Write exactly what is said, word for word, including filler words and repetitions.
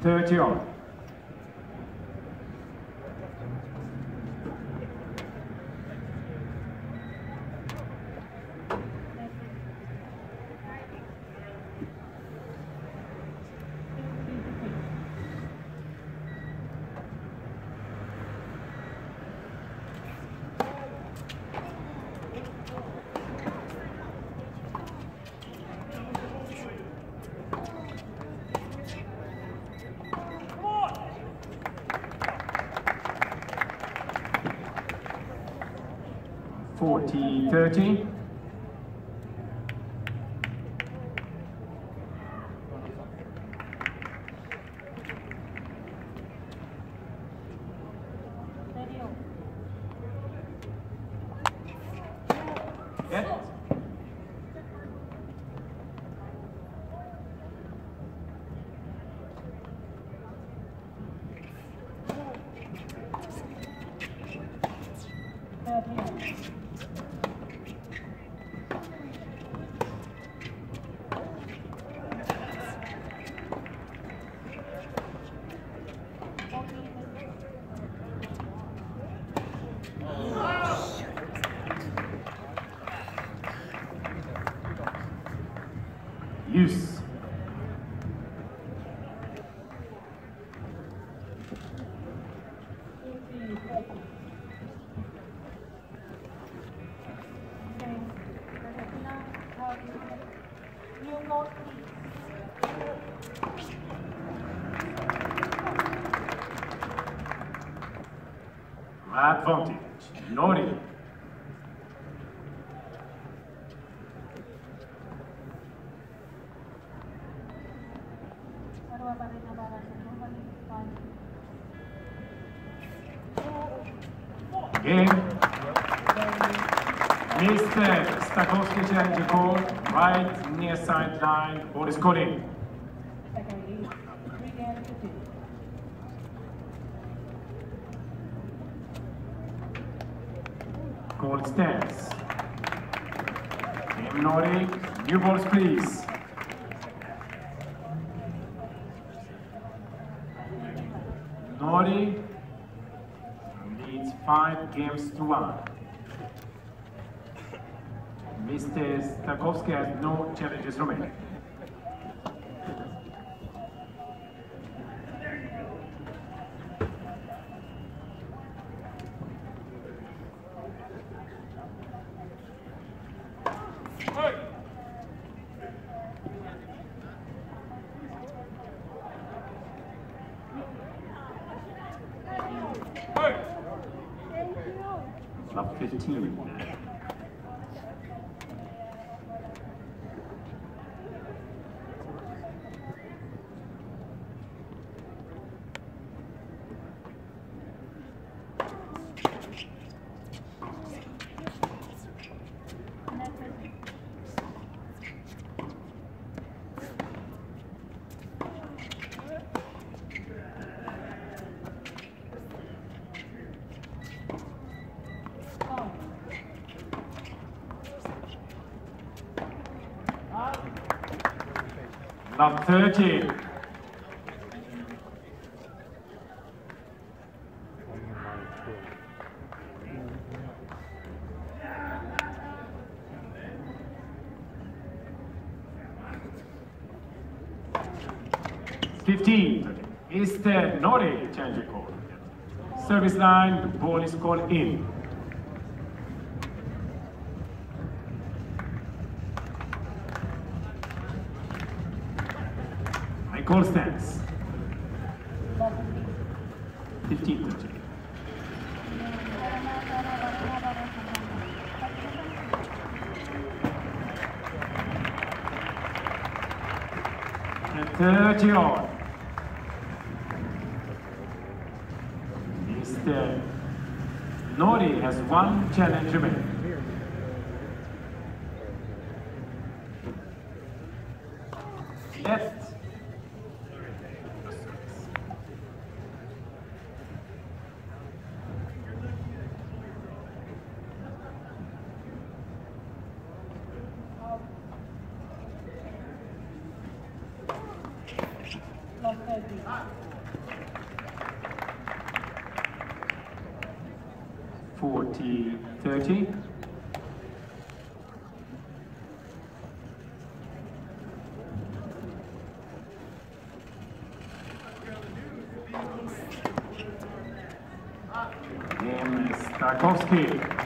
thirty on. forty thirty. Yes. Use. Advantage, Norrie. Game. Mister Stakhovsky challenge call, right near sideline, ball is called in. Call stands. Game Norrie, new balls please. Norrie leads five games to one. Mister Stakhovsky has no challenges remaining. Love fifteen. Love thirty. fifteen. Is the Norrie change call? Service line, the ball is called in. Call stands. fifteen thirty. And thirty on. Mister Norrie has one challenge remaining. Left. Okay. forty thirty. Sergiy Stakhovsky.